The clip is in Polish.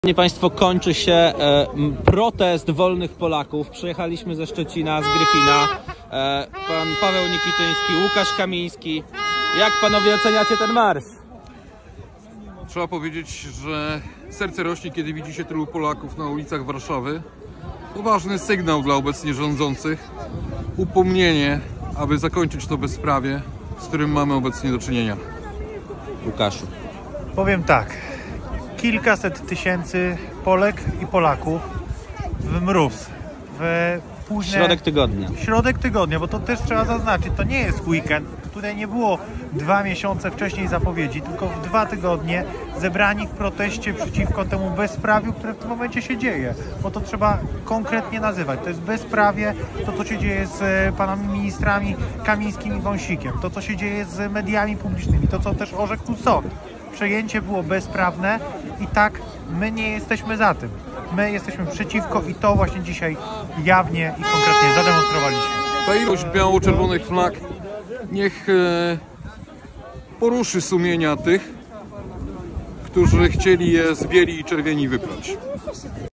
Szanowni Państwo, kończy się protest wolnych Polaków. Przyjechaliśmy ze Szczecina, z Gryfina. Pan Paweł Nikityński, Łukasz Kamiński. Jak panowie oceniacie ten marsz? Trzeba powiedzieć, że serce rośnie, kiedy widzi się tylu Polaków na ulicach Warszawy. To ważny sygnał dla obecnie rządzących. Upomnienie, aby zakończyć to bezprawie, z którym mamy obecnie do czynienia. Łukaszu. Powiem tak. Kilkaset tysięcy Polek i Polaków w mróz, w późne... Środek tygodnia, bo to też trzeba zaznaczyć, to nie jest weekend. Tutaj nie było 2 miesiące wcześniej zapowiedzi, tylko w 2 tygodnie zebrani w proteście przeciwko temu bezprawiu, które w tym momencie się dzieje. Bo to trzeba konkretnie nazywać. To jest bezprawie, to co się dzieje z panami ministrami Kamińskim i Wąsikiem, to co się dzieje z mediami publicznymi, to co też orzekł tu sąd. Przejęcie było bezprawne i tak my nie jesteśmy za tym. My jesteśmy przeciwko i to właśnie dzisiaj jawnie i konkretnie zademonstrowaliśmy. Ta ilość biało-czerwonych flag niech poruszy sumienia tych, którzy chcieli je z bieli i czerwieni wyprać.